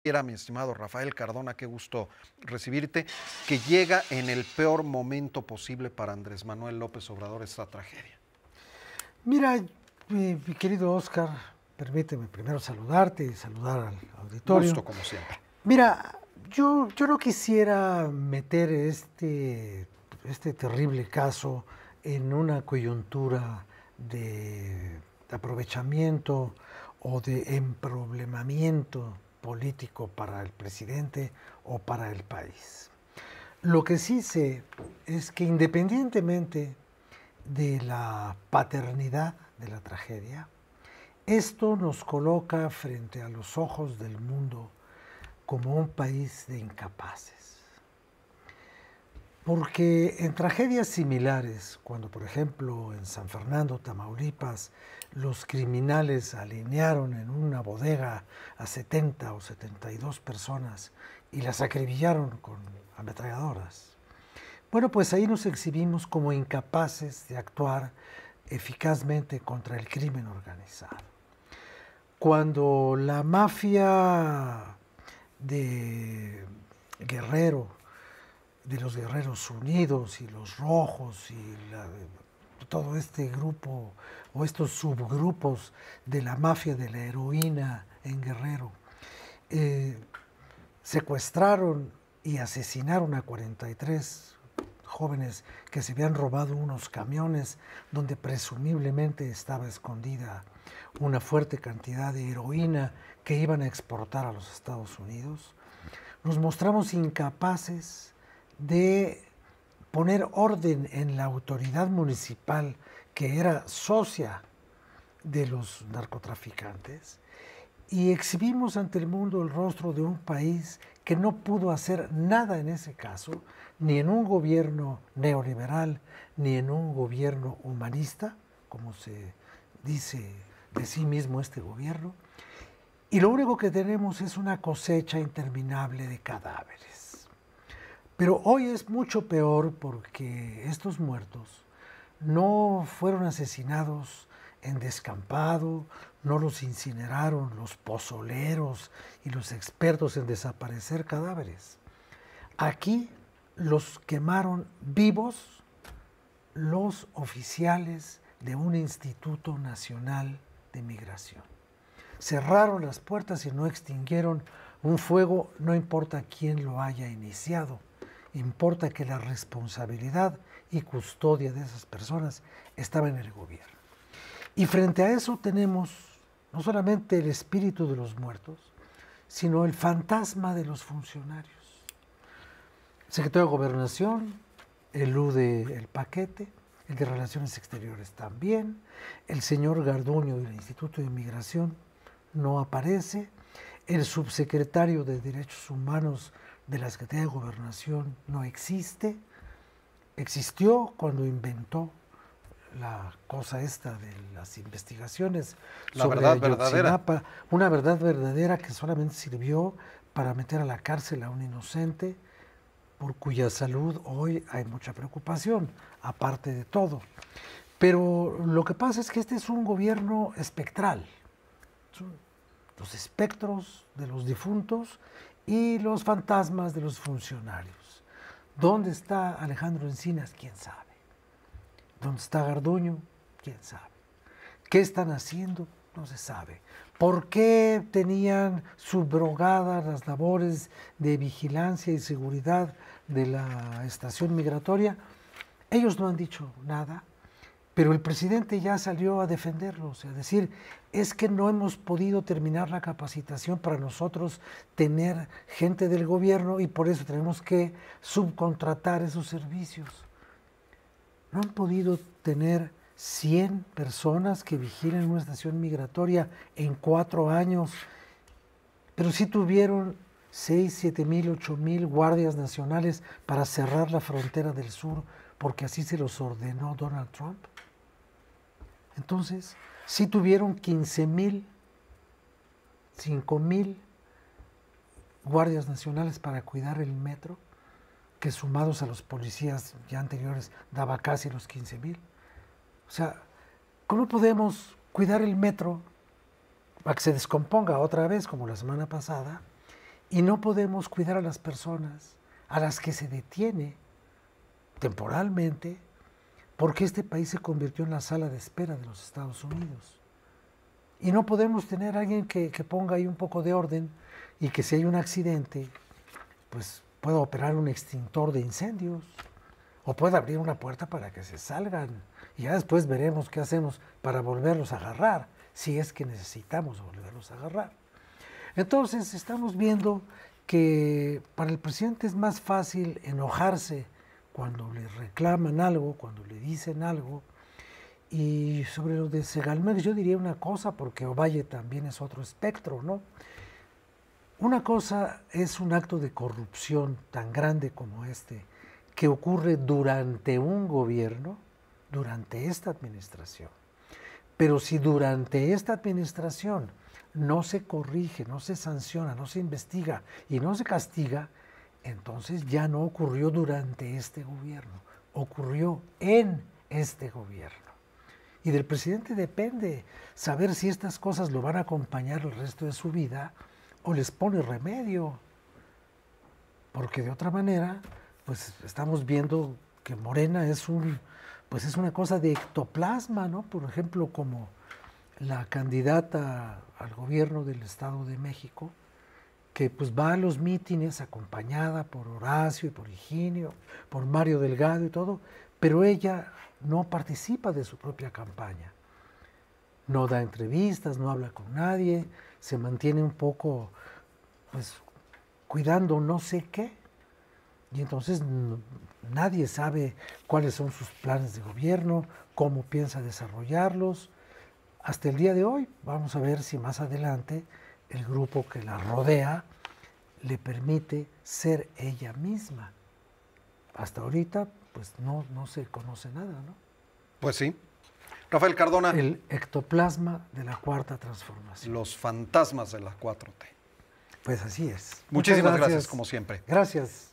Era mi estimado Rafael Cardona, qué gusto recibirte, que llega en el peor momento posible para Andrés Manuel López Obrador esta tragedia. Mira, mi querido Oscar, permíteme primero saludarte y saludar al auditorio. Gusto como siempre. Mira, yo no quisiera meter este terrible caso en una coyuntura de aprovechamiento o de emproblemamiento político para el presidente o para el país. Lo que sí sé es que independientemente de la paternidad de la tragedia, esto nos coloca frente a los ojos del mundo como un país de incapaces. Porque en tragedias similares, cuando por ejemplo en San Fernando, Tamaulipas, los criminales alinearon en una bodega a 70 o 72 personas y las acribillaron con ametralladoras, bueno, pues ahí nos exhibimos como incapaces de actuar eficazmente contra el crimen organizado. Cuando la mafia de Guerrero, de los Guerreros Unidos y los Rojos y todo este grupo o estos subgrupos de la mafia de la heroína en Guerrero, secuestraron y asesinaron a 43 jóvenes que se habían robado unos camiones donde presumiblemente estaba escondida una fuerte cantidad de heroína que iban a exportar a los Estados Unidos, nos mostramos incapaces de poner orden en la autoridad municipal que era socia de los narcotraficantes y exhibimos ante el mundo el rostro de un país que no pudo hacer nada en ese caso, ni en un gobierno neoliberal, ni en un gobierno humanista, como se dice de sí mismo este gobierno, y lo único que tenemos es una cosecha interminable de cadáveres. Pero hoy es mucho peor porque estos muertos no fueron asesinados en descampado, no los incineraron los pozoleros y los expertos en desaparecer cadáveres. Aquí los quemaron vivos los oficiales de un Instituto Nacional de Migración. Cerraron las puertas y no extinguieron un fuego, no importa quién lo haya iniciado, importa que la responsabilidad y custodia de esas personas estaba en el gobierno. Y frente a eso tenemos no solamente el espíritu de los muertos, sino el fantasma de los funcionarios. El secretario de Gobernación elude el paquete, el de Relaciones Exteriores también, el señor Garduño del Instituto de Migración no aparece, el subsecretario de Derechos Humanos de la Secretaría de Gobernación no existe, existió cuando inventó la cosa esta de las investigaciones sobre Ayotzinapa, una verdad verdadera que solamente sirvió para meter a la cárcel a un inocente por cuya salud hoy hay mucha preocupación, aparte de todo. Pero lo que pasa es que este es un gobierno espectral. Son los espectros de los difuntos y los fantasmas de los funcionarios. ¿Dónde está Alejandro Encinas? ¿Quién sabe? ¿Dónde está Garduño? ¿Quién sabe? ¿Qué están haciendo? No se sabe. ¿Por qué tenían subrogadas las labores de vigilancia y seguridad de la estación migratoria? Ellos no han dicho nada, pero el presidente ya salió a defenderlos, a decir, es que no hemos podido terminar la capacitación para nosotros tener gente del gobierno y por eso tenemos que subcontratar esos servicios. No han podido tener 100 personas que vigilen una estación migratoria en 4 años, pero sí tuvieron 6, 7 mil, 8 mil guardias nacionales para cerrar la frontera del sur, porque así se los ordenó Donald Trump. Entonces, sí tuvieron 15 mil, 5 mil guardias nacionales para cuidar el metro, que sumados a los policías ya anteriores daba casi los 15,000. O sea, ¿cómo podemos cuidar el metro para que se descomponga otra vez como la semana pasada Y no podemos cuidar a las personas a las que se detiene temporalmente porque este país se convirtió en la sala de espera de los Estados Unidos. Y no podemos tener a alguien que ponga ahí un poco de orden y que si hay un accidente, pues pueda operar un extintor de incendios o pueda abrir una puerta para que se salgan. Y ya después veremos qué hacemos para volverlos a agarrar, si es que necesitamos volverlos a agarrar. Entonces estamos viendo que para el presidente es más fácil enojarse cuando le reclaman algo, cuando le dicen algo. Y sobre lo de Segalmex yo diría una cosa, porque Ovalle también es otro espectro, ¿no? Una cosa es un acto de corrupción tan grande como este, que ocurre durante un gobierno, durante esta administración. Pero si durante esta administración no se corrige, no se sanciona, no se investiga y no se castiga, entonces ya no ocurrió durante este gobierno, ocurrió en este gobierno. Y del presidente depende saber si estas cosas lo van a acompañar el resto de su vida o les pone remedio. Porque de otra manera, pues estamos viendo que Morena es es una cosa de ectoplasma, ¿no? Por ejemplo, como la candidata al gobierno del Estado de México, que pues va a los mítines acompañada por Horacio y por Higinio, por Mario Delgado y todo, pero ella no participa de su propia campaña. No da entrevistas, no habla con nadie, se mantiene un poco, pues, cuidando no sé qué. Y entonces nadie sabe cuáles son sus planes de gobierno, cómo piensa desarrollarlos. Hasta el día de hoy, vamos a ver si más adelante el grupo que la rodea le permite ser ella misma. Hasta ahorita, pues no se conoce nada, ¿no? Pues sí. Rafael Cardona. El ectoplasma de la Cuarta Transformación. Los fantasmas de la 4T. Pues así es. Muchísimas gracias como siempre. Gracias.